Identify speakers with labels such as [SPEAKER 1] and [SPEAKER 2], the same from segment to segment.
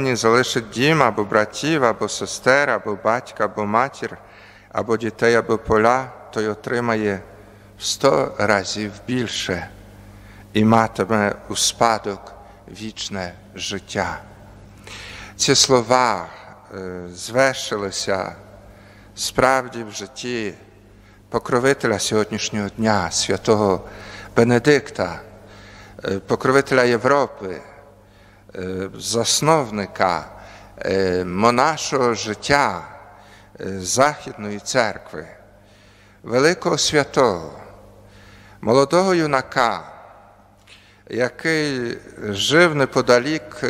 [SPEAKER 1] залишить дім, або братів, або сестер, або батька, або матір, або дітей, або поля, той отримає в 100 разів більше і матиме у спадок вічне життя. Ці слова звершилися справді в житті покровителя сьогоднішнього дня, святого Бенедикта, покровителя Європи, засновника монашого життя Західної церкви, великого святого, молодого юнака, який жив неподалік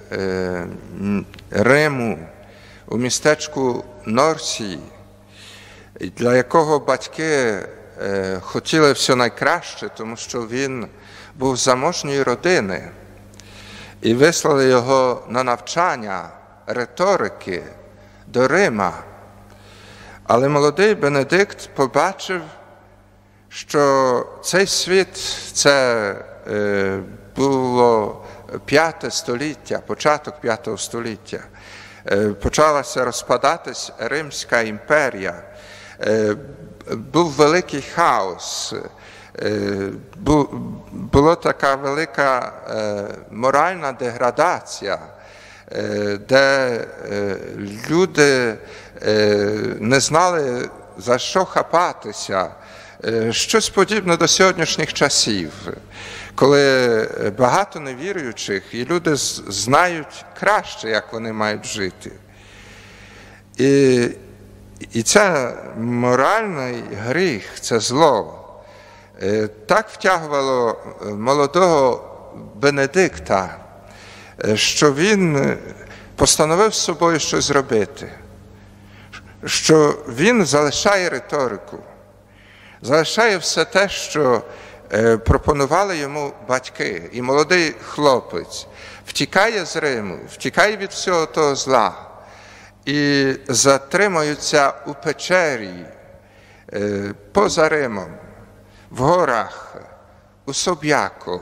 [SPEAKER 1] Риму, у містечку Норсі, для якого батьки хотіли все найкраще, тому що він був з заможньої родини, і вислали його на навчання риторики до Рима. Але молодий Бенедикт побачив, що цей світ – це було 5 століття, початок 5 століття. Почалася розпадатись Римська імперія. Був великий хаос. Була така велика моральна деградація, де люди не знали, за що хапатися. Щось подібне до сьогоднішніх часів, коли багато невіруючих, і люди знають краще, як вони мають жити. І це моральний гріх, це зло, так втягувало молодого Бенедикта, що він постановив з собою щось зробити, що він залишає риторику, залишає все те, що пропонували йому батьки. І молодий хлопець втікає з Риму, втікає від всього того зла і затримується у печері поза Римом, в горах, у Соб'яку.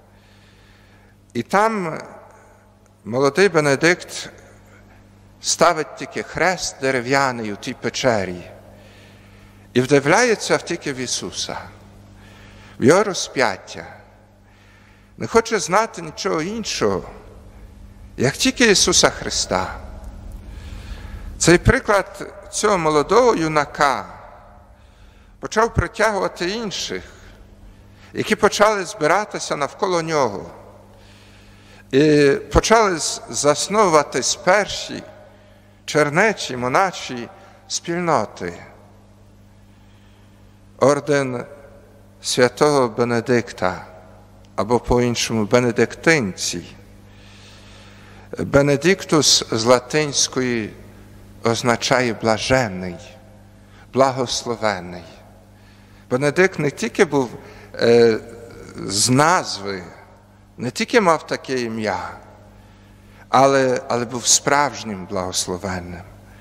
[SPEAKER 1] І там молодий Бенедикт ставить тільки хрест дерев'яний у тій печері і вдивляється тільки в Ісуса, в Його розп'яття. Не хоче знати нічого іншого, як тільки Ісуса Христа. Цей приклад цього молодого юнака почав притягувати інших, які почали збиратися навколо нього. І почали засновуватись перші чернечі, монаші спільноти. Орден святого Бенедикта, або по-іншому бенедиктинці. Бенедиктус з латинської означає блаженний, благословений. Бенедикт не тільки був з назви, не тільки мав таке ім'я, але був справжнім благословенним.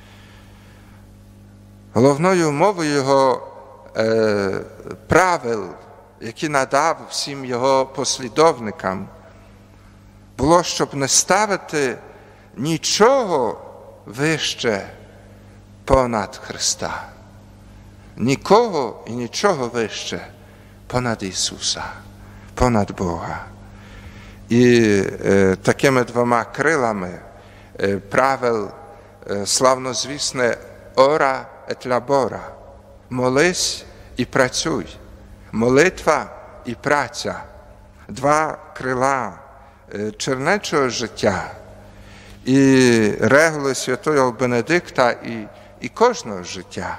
[SPEAKER 1] Головною умовою його правил, які надав всім його послідовникам, було, щоб не ставити нічого вище понад Христа. Нікого і нічого вище понад Ісуса, понад Бога. І такими двома крилами правил славнозвісне «Ора et labora» – «Молись і працюй», «Молитва і праця» – два крила чернечого життя. І регули святого Бенедикта і кожного життя.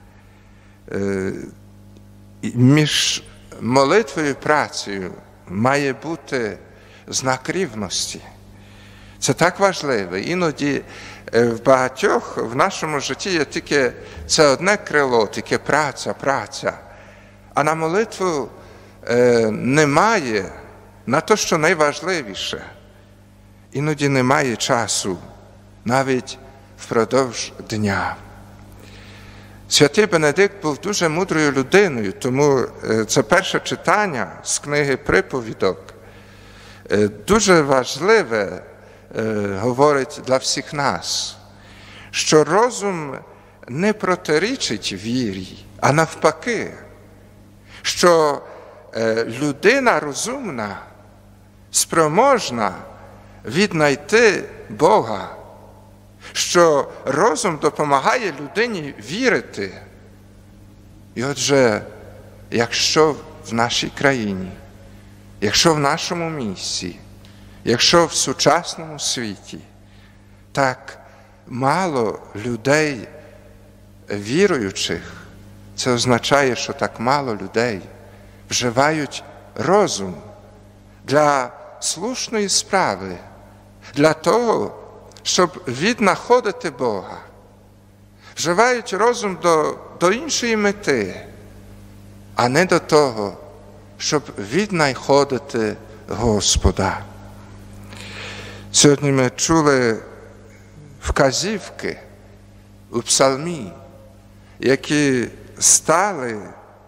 [SPEAKER 1] Між молитвою і працею має бути знак рівності. Це так важливо. Іноді в багатьох в нашому житті є тільки це одне крило, тільки праця. А на молитву немає, на те, що найважливіше. Іноді немає часу, навіть впродовж дня. Святий Бенедикт був дуже мудрою людиною, тому це перше читання з книги «Приповідок» дуже важливе говорить для всіх нас, що розум не протирічить вірі, а навпаки, що людина розумна, спроможна віднайти Бога, що розум допомагає людині вірити. І отже, якщо в нашій країні, якщо в нашому місті, якщо в сучасному світі так мало людей віруючих, це означає, що так мало людей вживають розум для слушної справи, для того, щоб віднаходити Бога. Вживають розум до іншої мети, а не до того, щоб віднаходити Господа. Сьогодні ми чули вказівки у псалмі, які стали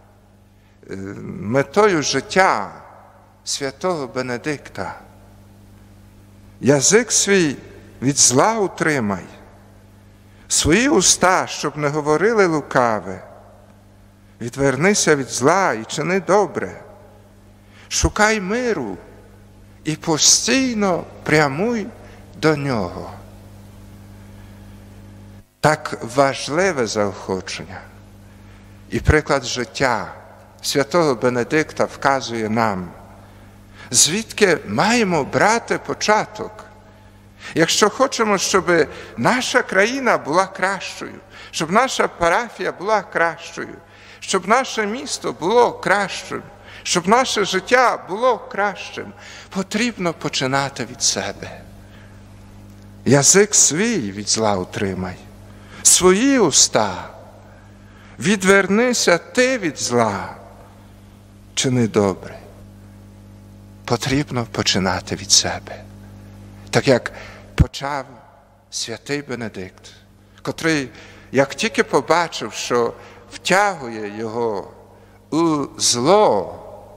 [SPEAKER 1] метою життя святого Бенедикта. Язик свій від зла утримай, свої уста, щоб не говорили лукаве. Відвернися від зла і чини добре. Шукай миру і постійно прямуй до нього. Так важливе заохочення і приклад життя святого Бенедикта вказує нам, звідки маємо брати початок. Якщо хочемо, щоб наша країна була кращою, щоб наша парафія була кращою, щоб наше місто було кращим, щоб наше життя було кращим, потрібно починати від себе. Язик свій від зла утримай, свої уста. Відвернися ти від зла, чини добре. Потрібно починати від себе. Так як почав святий Бенедикт, котрий, як тільки побачив, що втягує його у зло,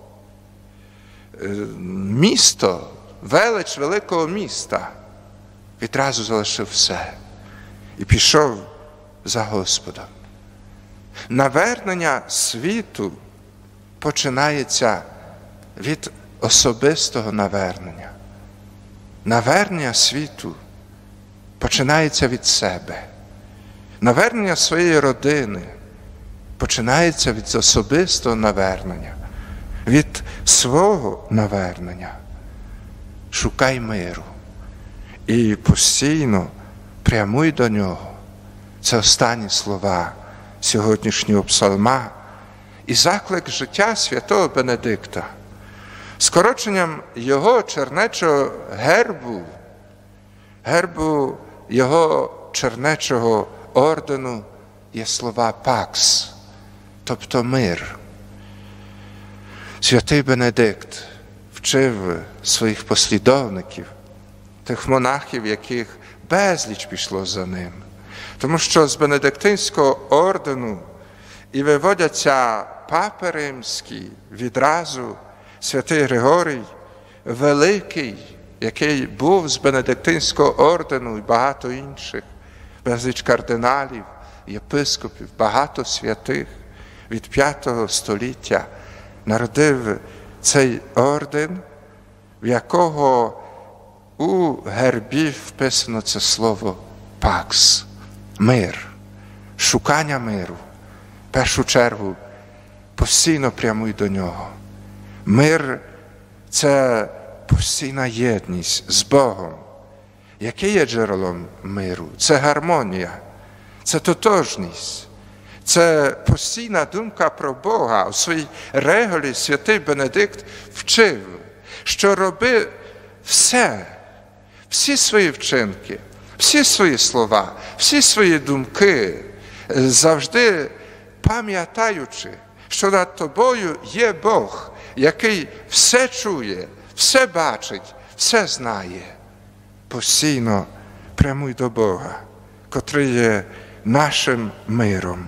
[SPEAKER 1] місто, велич великого міста, відразу залишив все і пішов за Господом. Навернення світу починається від особистого навернення. Навернення світу починається від себе. Навернення своєї родини починається від особистого навернення, від свого навернення. Шукай миру і постійно прямуй до нього. Це останні слова сьогоднішнього псалма і заклик життя святого Бенедикта. Скороченням його чернечого гербу його чернечого ордену є слова «пакс», тобто мир. Святий Бенедикт вчив своїх послідовників, тих монахів, яких безліч пішло за ним. Тому що з Бенедиктинського ордену і виводяться папи римські, відразу святий Григорій Великий, який був з Бенедиктинського ордену і багато інших, безліч кардиналів, єпископів, багато святих від 5 століття народив цей орден, в якого у гербі вписано це слово «пакс» – мир, шукання миру. В першу чергу постійно прямуй до нього. Мир – це постійна єдність з Богом. Яке є джерелом миру? Це гармонія, це тотожність, це постійна думка про Бога. У своїй реголі святий Бенедикт вчив, що роби все, всі свої вчинки, всі свої слова, всі свої думки, завжди пам'ятаючи, що над тобою є Бог, який все чує, все бачить, все знає. Постійно прямуй до Бога, котрий є нашим миром.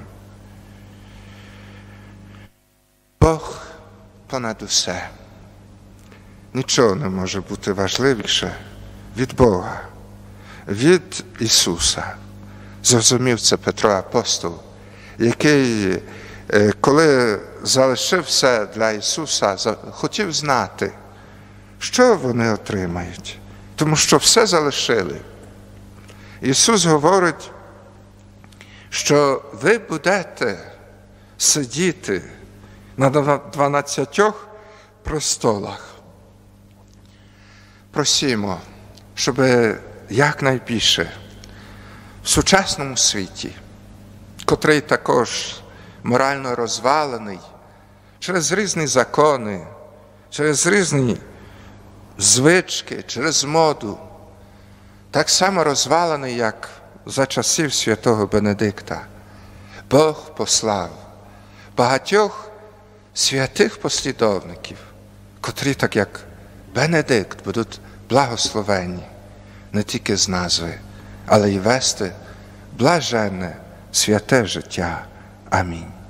[SPEAKER 1] Бог понад усе. Нічого не може бути важливіше від Бога, від Ісуса. Зрозумів це Петро апостол, який, коли залишив все для Ісуса, хотів знати, що вони отримають, тому що все залишили. Ісус говорить, що ви будете сидіти на 12 престолах. Просімо, щоб якнайбільше в сучасному світі, котрий також морально розвалений, через різні закони, через різні звички, через моду, так само розвалений, як за часів святого Бенедикта. Бог послав багатьох святих послідовників, котрі, так як Бенедикт, будуть благословені не тільки з назви, але й вести блаженне, святе життя. Амінь.